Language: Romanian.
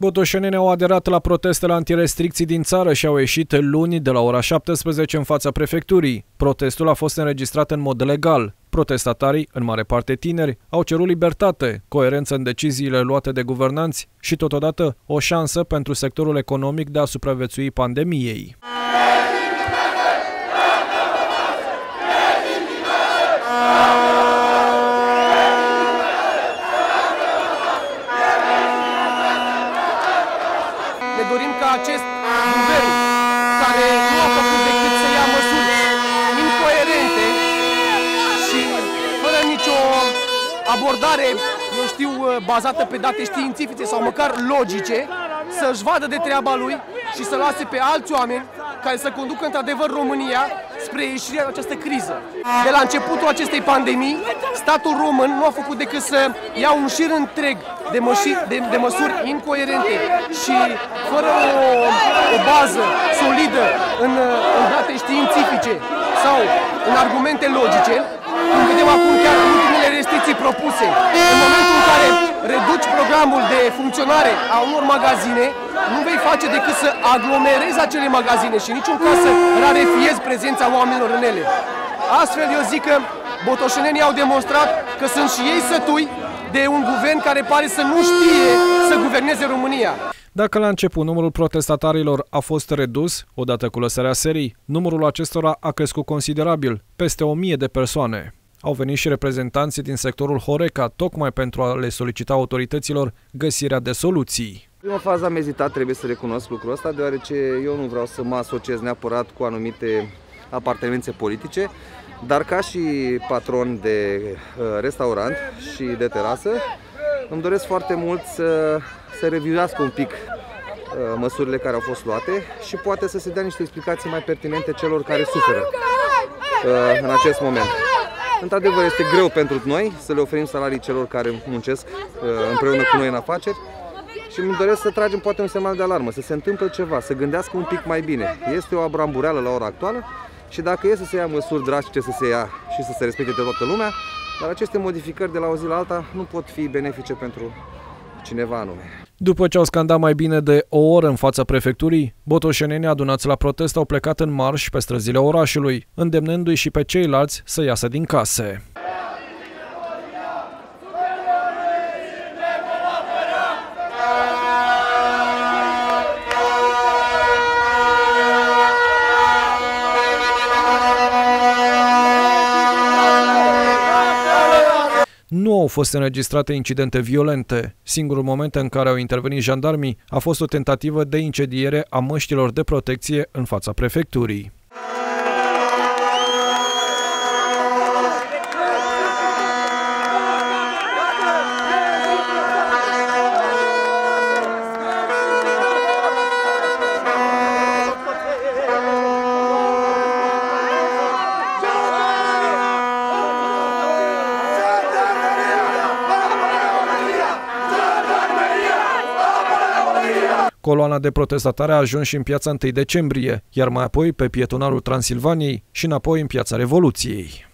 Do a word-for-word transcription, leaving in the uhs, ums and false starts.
Botoșenenii au aderat la protestele antirestricții din țară și au ieșit luni de la ora șaptesprezece în fața prefecturii. Protestul a fost înregistrat în mod legal. Protestatarii, în mare parte tineri, au cerut libertate, coerență în deciziile luate de guvernanți și totodată o șansă pentru sectorul economic de a supraviețui pandemiei. Ne dorim ca acest guvern, care nu a făcut decât să ia măsuri incoerente și fără nicio abordare, eu știu, bazată pe date științifice sau măcar logice, să-și vadă de treaba lui și să lase pe alți oameni care să conducă într-adevăr România spre ieșirea din această criză. De la începutul acestei pandemii, statul român nu a făcut decât să ia un șir întreg de, măși, de, de măsuri incoerente și fără o, o bază solidă în, în date științifice sau în argumente logice. Cum vedem acum chiar în ultimele restricții propuse, în momentul în care reduci programul de funcționare a unor magazine, nu vei face decât să aglomerezi acele magazine și în niciun caz să rarefiezi prezența oamenilor în ele. Astfel, eu zic că botoșenenii au demonstrat că sunt și ei sătui de un guvern care pare să nu știe să guverneze România. Dacă la început numărul protestatarilor a fost redus, odată cu lăsarea serii, numărul acestora a crescut considerabil, peste o mie de persoane. Au venit și reprezentanții din sectorul Horeca, tocmai pentru a le solicita autorităților găsirea de soluții. În prima fază am ezitat, trebuie să recunosc lucrul ăsta, deoarece eu nu vreau să mă asociez neapărat cu anumite apartenențe politice, dar ca și patron de uh, restaurant și de terasă, îmi doresc foarte mult să se reviuiască un pic uh, măsurile care au fost luate și poate să se dea niște explicații mai pertinente celor care suferă uh, în acest moment. Într-adevăr, este greu pentru noi să le oferim salarii celor care muncesc uh, împreună cu noi în afaceri și îmi doresc să tragem poate un semnal de alarmă, să se întâmple ceva, să gândească un pic mai bine. Este o abrambureală la ora actuală și dacă e să se ia măsuri drastice să se ia și să se respecte de toată lumea, dar aceste modificări de la o zi la alta nu pot fi benefice pentru cineva anume. După ce au scandat mai bine de o oră în fața prefecturii, botoșenenii adunați la protest au plecat în marș pe străzile orașului, îndemnându-i și pe ceilalți să iasă din case. Nu au fost înregistrate incidente violente. Singurul moment în care au intervenit jandarmii a fost o tentativă de incendiere a măștilor de protecție în fața prefecturii. Coloana de protestatari a ajuns și în piața întâi decembrie, iar mai apoi pe pietonarul Transilvaniei și înapoi în piața Revoluției.